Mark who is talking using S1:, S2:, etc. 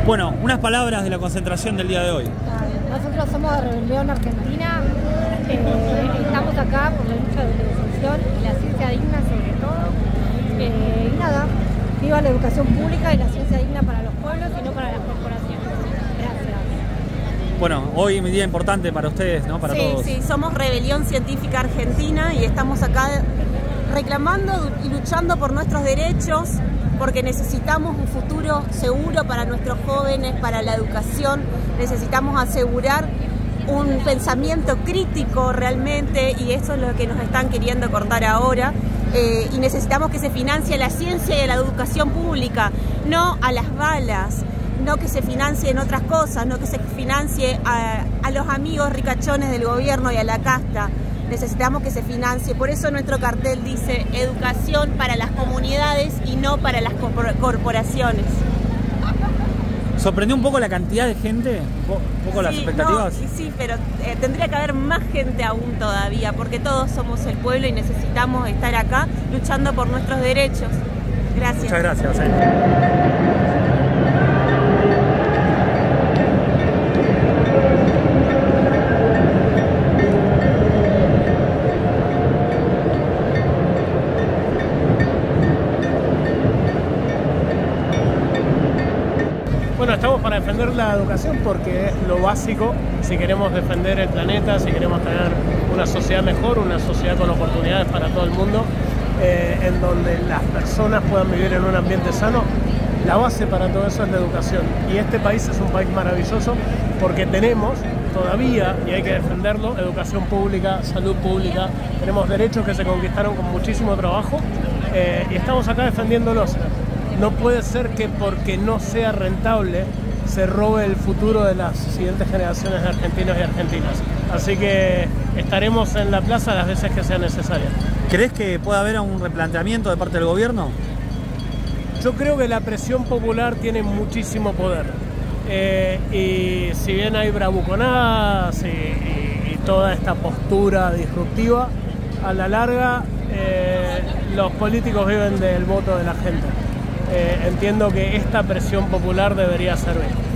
S1: Bueno, unas palabras de la concentración del día de hoy.
S2: Nosotros somos de Rebelión Argentina, estamos acá por la lucha de la educación y la ciencia digna sobre todo. Y nada, viva la educación pública y la ciencia digna para los pueblos y no para las corporaciones. Gracias.
S1: Bueno, hoy es un día importante para ustedes, ¿no? Para todos.
S3: Sí, somos Rebelión Científica Argentina y estamos acá reclamando y luchando por nuestros derechos, porque necesitamos un futuro seguro para nuestros jóvenes, para la educación. Necesitamos asegurar un pensamiento crítico realmente, y eso es lo que nos están queriendo cortar ahora. Y necesitamos que se financie la ciencia y la educación pública, no a las balas, no que se financie en otras cosas, no que se financie a los amigos ricachones del gobierno y a la casta. Necesitamos que se financie, por eso nuestro cartel dice educación para las comunidades y no para las corporaciones.
S1: ¿Sorprendió un poco la cantidad de gente? ¿Un poco las expectativas?
S3: No, sí, pero tendría que haber más gente aún todavía, porque todos somos el pueblo y necesitamos estar acá luchando por nuestros derechos. Gracias.
S1: Muchas gracias.
S4: Bueno, estamos para defender la educación porque es lo básico si queremos defender el planeta, si queremos tener una sociedad mejor, una sociedad con oportunidades para todo el mundo, en donde las personas puedan vivir en un ambiente sano. La base para todo eso es la educación. Y este país es un país maravilloso porque tenemos todavía, y hay que defenderlo, educación pública, salud pública, tenemos derechos que se conquistaron con muchísimo trabajo, y estamos acá defendiéndolos. No puede ser que porque no sea rentable se robe el futuro de las siguientes generaciones de argentinos y argentinas. Así que estaremos en la plaza las veces que sea necesaria.
S1: ¿Crees que puede haber un replanteamiento de parte del gobierno?
S4: Yo creo que la presión popular tiene muchísimo poder. Y si bien hay bravuconadas y toda esta postura disruptiva, a la larga los políticos viven del voto de la gente. Entiendo que esta presión popular debería servir.